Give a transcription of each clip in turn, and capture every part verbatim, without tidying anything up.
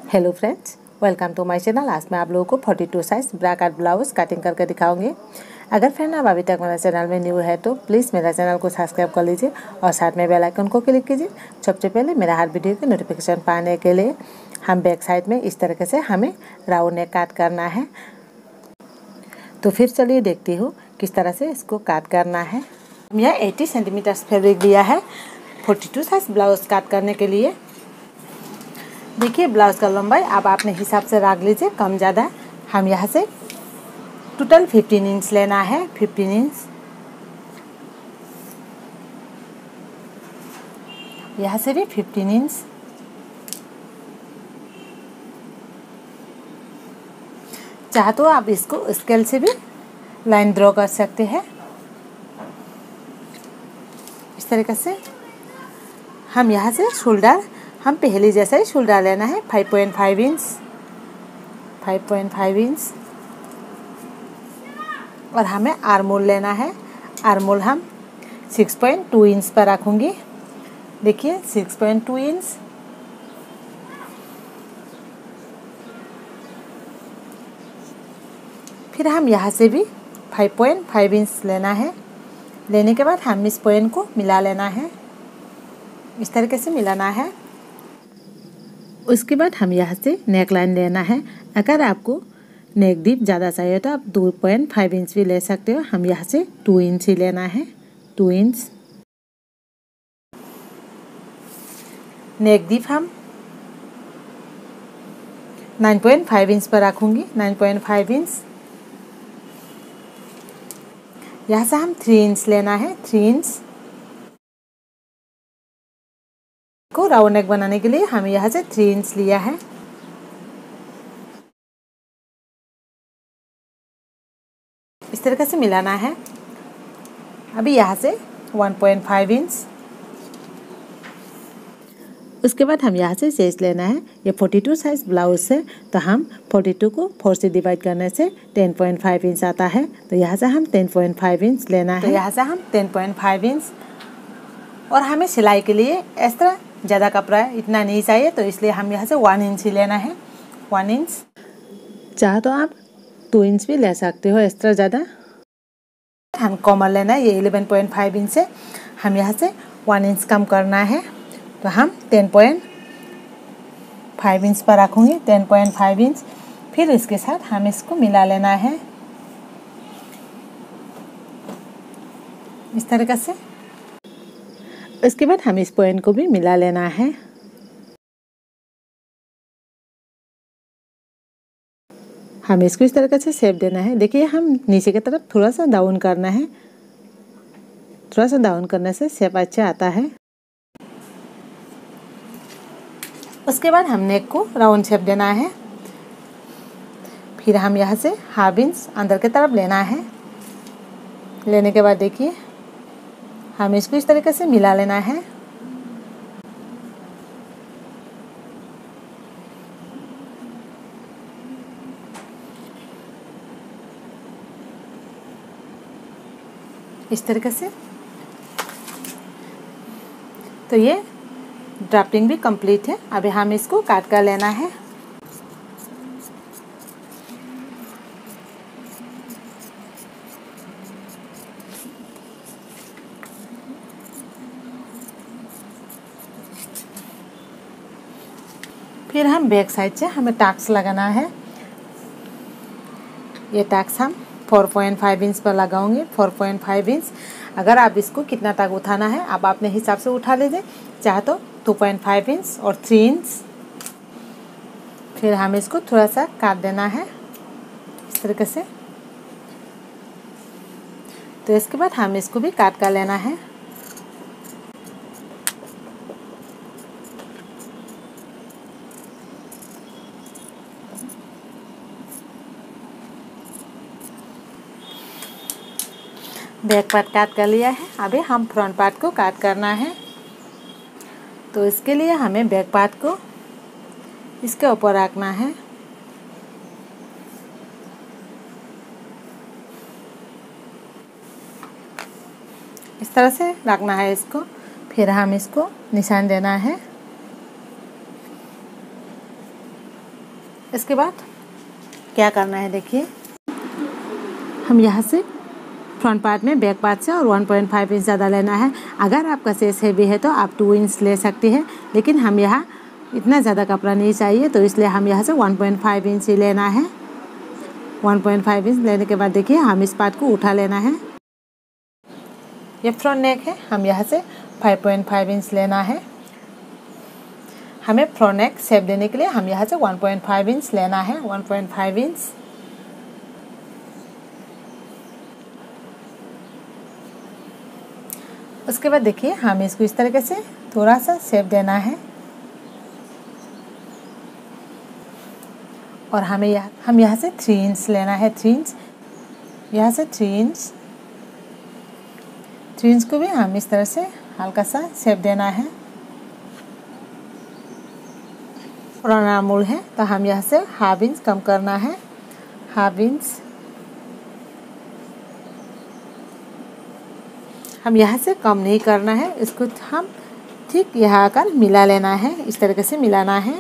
Hello friends, welcome to my channel. आज मैं आप लोगों को बयालीस size bra cut blouse cutting करके दिखाऊंगी। अगर फ्रेंड आप अभी तक मेरे चैनल में न्यू है तो प्लीज़ मेरा चैनल को सब्सक्राइब कर लीजिए और साथ में बेल आइकन को क्लिक कीजिए। सबसे पहले मेरा हर वीडियो की नोटिफिकेशन पाने के लिए हम बैक साइड में इस तरीके से हमें राउंड नेक काट करना है। तो फिर चलिए देखती हूँ किस तरह से इसको काट करना है। यह अस्सी सेंटीमीटर फैब्रिक दिया है बयालीस साइज ब्लाउज काट करने के लिए। देखिए ब्लाउज का लंबाई आप अपने हिसाब से रख लीजिए, कम ज़्यादा। हम यहाँ से टोटल पंद्रह इंच लेना है, पंद्रह इंच। यहाँ से भी पंद्रह इंच। चाहे तो आप इसको स्केल से भी लाइन ड्रॉ कर सकते हैं। इस तरीके से हम यहाँ से शोल्डर हम पहले जैसा ही शोल्डर लेना है, पाँच पॉइंट पाँच इंच, पाँच पॉइंट पाँच इंच। और हमें आर्मोल लेना है। आर्मोल हम छह पॉइंट दो इंच पर रखूँगी। देखिए छह पॉइंट दो इंच। फिर हम यहाँ से भी पाँच पॉइंट पाँच इंच लेना है। लेने के बाद हम इस पॉइंट को मिला लेना है, इस तरीके से मिलाना है। उसके बाद हम यहाँ से नेक लाइन लेना है। अगर आपको नेक डीप ज़्यादा चाहिए तो आप दो पॉइंट पाँच इंच भी ले सकते हो। हम यहाँ से दो इंच ही लेना है, दो इंच। नेक डीप हम नौ पॉइंट पाँच इंच पर रखूँगी, नौ पॉइंट पाँच इंच। यहाँ से हम तीन इंच लेना है, तीन इंच को राउंड नेक बनाने के लिए हम यहाँ से तीन इंच लिया है। इस तरीके से मिलाना है। अभी यहाँ से एक पॉइंट पाँच इंच। उसके बाद हम यहाँ से शेष लेना है। ये बयालीस साइज ब्लाउज है तो हम बयालीस को फोर से डिवाइड करने से दस पॉइंट पाँच इंच आता है। तो यहाँ से हम दस पॉइंट पाँच इंच लेना है। तो यहाँ से हम दस पॉइंट पाँच इंच। और हमें सिलाई के लिए इस तरह ज़्यादा कपड़ा इतना नहीं चाहिए, तो इसलिए हम यहाँ से वन इंच ही लेना है, वन इंच। चाहे तो आप दो इंच भी ले सकते हो, इस तरह ज़्यादा। हम कॉमन लेना है, ये ग्यारह पॉइंट पाँच इंच से हम यहाँ से वन इंच कम करना है। तो हम दस पॉइंट पाँच इंच पर रखूँगी, दस पॉइंट पाँच इंच। फिर इसके साथ हम इसको मिला लेना है इस तरीके से। इसके बाद हम इस पॉइंट को भी मिला लेना है। हम इसको इस तरीके से शेप देना है। देखिए हम नीचे की तरफ थोड़ा सा डाउन करना है, थोड़ा सा डाउन करने से शेप अच्छा आता है। उसके बाद हम नेक को राउंड शेप देना है। फिर हम यहाँ से हाफ इंच अंदर की तरफ लेना है। लेने के बाद देखिए हम इसको इस तरीके से मिला लेना है। इस तरीके से। तो ये ड्राफ्टिंग भी कंप्लीट है। अभी हम इसको काट कर लेना है। फिर हम बैक साइड से हमें टैक्स लगाना है। ये टैक्स हम चार पॉइंट पाँच इंच पर लगाऊंगे, चार पॉइंट पाँच इंच। अगर आप इसको कितना तक उठाना है आप अपने हिसाब से उठा लीजिए, चाहे तो दो पॉइंट पाँच इंच और तीन इंच। फिर हम इसको थोड़ा सा काट देना है इस तरीके से। तो इसके बाद हम इसको भी काट कर लेना है। बैक पार्ट काट कर लिया है। अभी हम फ्रंट पार्ट को काट करना है। तो इसके लिए हमें बैक पार्ट को इसके ऊपर रखना है। इस तरह से रखना है इसको। फिर हम इसको निशान देना है। इसके बाद क्या करना है देखिए, हम यहाँ से फ्रंट पार्ट में बैक पार्ट से और वन पॉइंट फाइव इंच ज़्यादा लेना है। अगर आपका सेस हैवी है तो आप टू इंच ले सकती है, लेकिन हम यहाँ इतना ज़्यादा कपड़ा नहीं चाहिए तो इसलिए हम यहाँ से वन पॉइंट फाइव इंच ही लेना है। वन पॉइंट फाइव इंच लेने के बाद देखिए हम इस पार्ट को उठा लेना है। ये फ्रंट नेक है, हम यहाँ से फाइव पॉइंट फाइव इंच लेना है। हमें फ्रंट नेक शेप देने के लिए हम यहाँ से वन पॉइंट फाइव इंच लेना है। वन पॉइंट फाइव इंच उसके बाद देखिए हम इसको इस तरीके से थोड़ा सा शेप देना है और हमें यहाँ हम यहाँ से थ्री इंच लेना है। थ्री इंच यहाँ से थ्री इंच थ्री इंच को भी हम इस तरह से हल्का सा शेप देना है। फ्रंट आर्म होल है तो हम यहाँ से हाफ इंच कम करना है। हाफ इंच हम यहाँ से कम नहीं करना है, इसको हम ठीक यहाँ आकर मिला लेना है। इस तरीके से मिलाना है।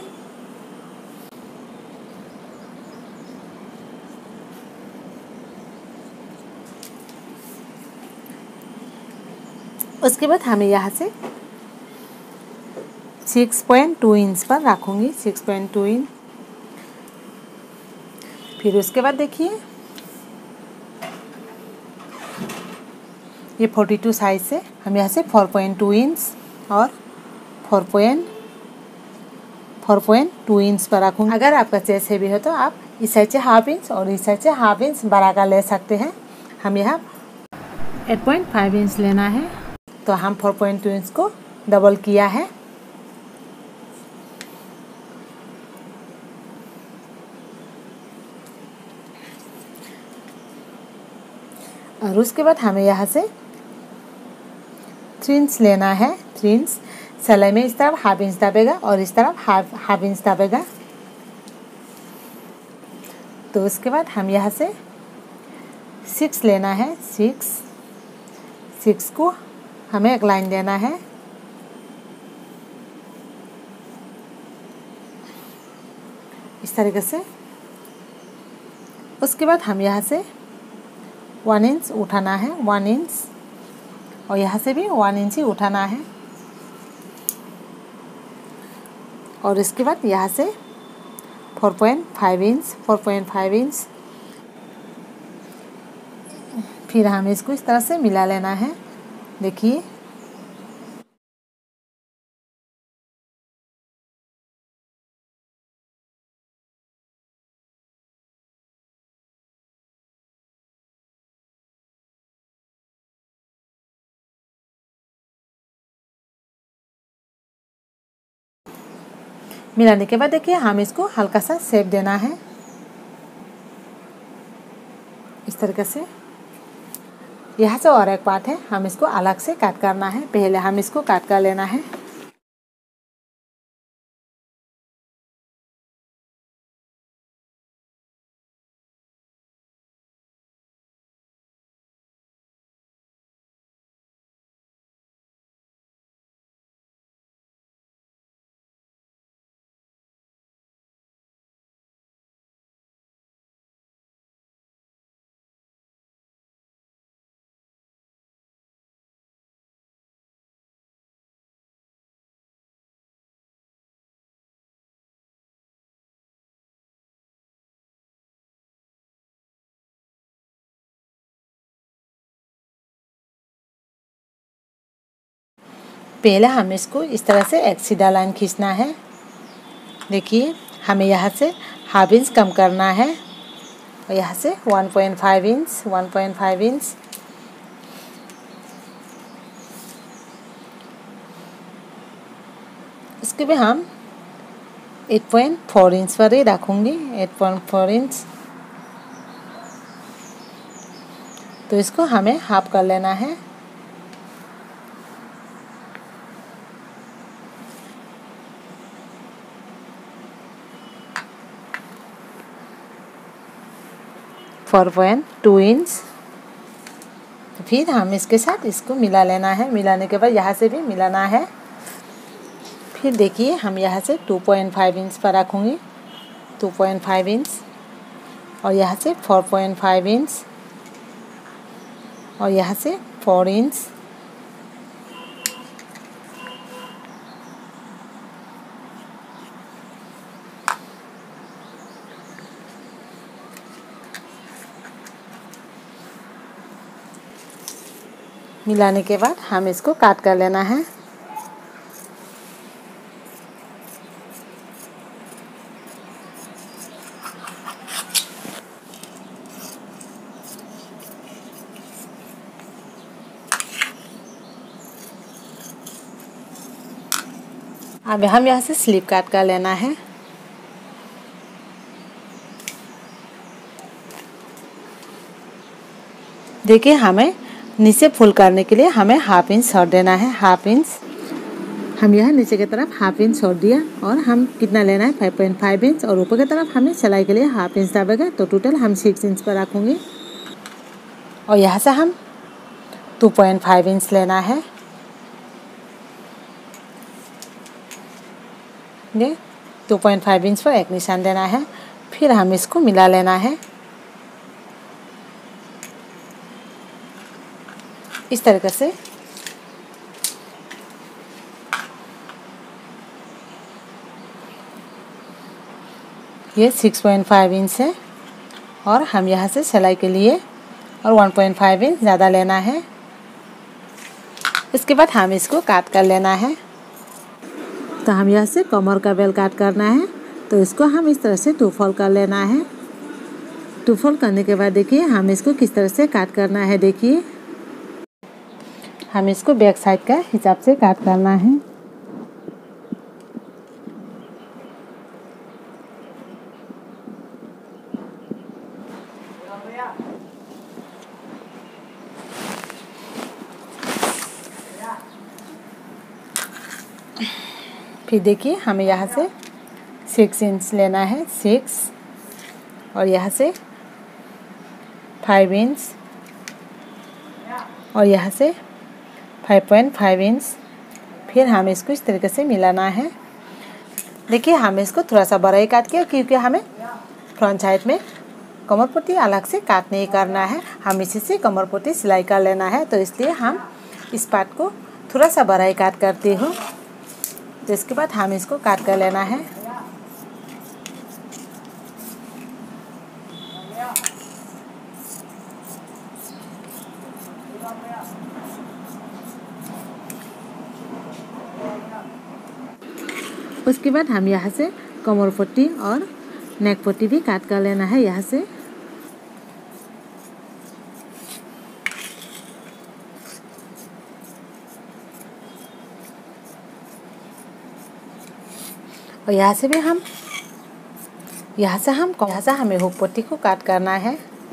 उसके बाद हमें यहाँ से सिक्स पॉइंट टू इंच पर रखूँगी। सिक्स पॉइंट टू इंच फिर उसके बाद देखिए ये फोर्टी टू साइज से हम यहाँ से फोर पॉइंट टू इंच और four point four point two inch पर रखूँगी। अगर आपका चेस्ट हैवी हो तो आप इस साइड से हाफ इंच और इस साइड से हाफ इंच बढ़ाकर ले सकते हैं। हम यहाँ एट पॉइंट फाइव इंच लेना है तो हम फोर पॉइंट टू इंच को डबल किया है। और उसके बाद हमें यहाँ से थ्री इंच लेना है। थ्री इंच सिलाई में इस तरफ हाफ इंच दबेगा और इस तरफ हाफ हाफ इंच दबेगा। तो उसके बाद हम यहाँ से सिक्स लेना है। सिक्स सिक्स को हमें एक लाइन देना है। इस तरीके से। उसके बाद हम यहाँ से वन इंच उठाना है। वन इंच और यहाँ से भी वन इंच ही उठाना है। और इसके बाद यहाँ से four point five inch four point five inch फिर हमें इसको इस तरह से मिला लेना है। देखिए मिलाने के बाद देखिए हम इसको हल्का सा शेप देना है। इस तरीके से। यहाँ से और एक पार्ट है, हम इसको अलग से काट करना है। पहले हम इसको काट कर लेना है। पहले हम इसको इस तरह से एक सीधा लाइन खींचना है। देखिए हमें यहाँ से हाफ इंच कम करना है और यहाँ से one point five inch one point five inch इसके भी हम एट पॉइंट फोर इंच पर ही रखूँगी। एट पॉइंट फोर इंच तो इसको हमें हाफ कर लेना है। फोर पॉइंट टू इंच फिर हम इसके साथ इसको मिला लेना है। मिलाने के बाद यहाँ से भी मिलाना है। फिर देखिए हम यहाँ से टू पॉइंट फाइव इंच पर रखूँगी। टू पॉइंट फाइव इंच और यहाँ से फोर पॉइंट फाइव इंच और यहाँ से फोर इंच। मिलाने के बाद हम इसको काट कर लेना है। अब हम यहाँ से स्लीव काट कर लेना है। देखिए हमें नीचे फुल करने के लिए हमें हाफ इंच छोड़ देना है। हाफ इंच हम यहाँ नीचे की तरफ हाफ इंच छोड़ दिया और हम कितना लेना है फाइव पॉइंट फाइव इंच और ऊपर की तरफ हमें सिलाई के लिए हाफ इंच दबेगा, तो टोटल हम सिक्स इंच पर रखूँगी। और यहाँ से हम टू पॉइंट फाइव इंच लेना है। ये टू पॉइंट फाइव इंच पर एक निशान देना है, फिर हम इसको मिला लेना है इस तरीके से। ये सिक्स पॉइंट फाइव इंच है और हम यहाँ से सिलाई के लिए और वन पॉइंट फाइव इंच ज़्यादा लेना है। इसके बाद हम इसको काट कर लेना है। तो हम यहाँ से कमर का बेल काट करना है, तो इसको हम इस तरह से टू फोल्ड कर लेना है। टू फोल्ड करने के बाद देखिए हम इसको किस तरह से काट करना है। देखिए हम इसको बैक साइड का हिसाब से काट करना है। फिर देखिए हमें यहाँ से सिक्स इंच लेना है, सिक्स और यहाँ से फाइव इंच और यहाँ से फाइव पॉइंट फाइव इंच। फिर हम इसको इस तरीके से मिलाना है। देखिए हम इसको थोड़ा सा बड़ा ही काट किया क्योंकि हमें फ्रंट साइड में कमर पट्टी अलग से काट नहीं करना है, हम इसी से कमर पट्टी सिलाई कर लेना है, तो इसलिए हम इस पार्ट को थोड़ा सा बड़ा ही काट करती हूँ। तो इसके बाद हम इसको काट कर लेना है। उसके बाद हम यहाँ से कमर पट्टी और नेक पट्टी भी काट कर लेना है यहाँ से। और यहाँ से भी हम यहाँ से हम यहाँ से हमें हुक पट्टी को काट करना है।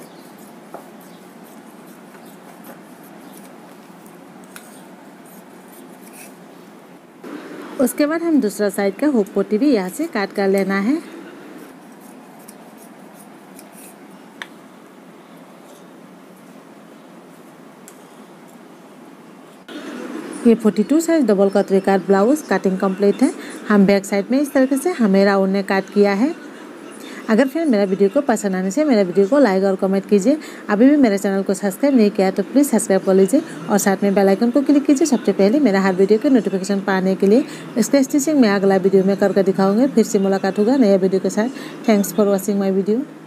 उसके बाद हम दूसरा साइड का हुक पट्टी भी यहाँ से काट कर लेना है। ये फोर्टी टू साइज डबल कतरी काट ब्लाउज कटिंग कंप्लीट है। हम बैक साइड में इस तरीके से हमें राउंड ने काट किया है। अगर फिर मेरा वीडियो को पसंद आने से मेरे वीडियो को लाइक और कमेंट कीजिए। अभी भी मेरे चैनल को सब्सक्राइब नहीं किया तो प्लीज़ सब्सक्राइब कर लीजिए और साथ में बेल आइकन को क्लिक कीजिए सबसे पहले मेरा हर वीडियो के नोटिफिकेशन पाने के लिए। इसका स्टिचिंग मैं अगला वीडियो में करके दिखाऊंगी। फिर से मुलाकात होगा नया वीडियो के साथ। Thanks for watching my video.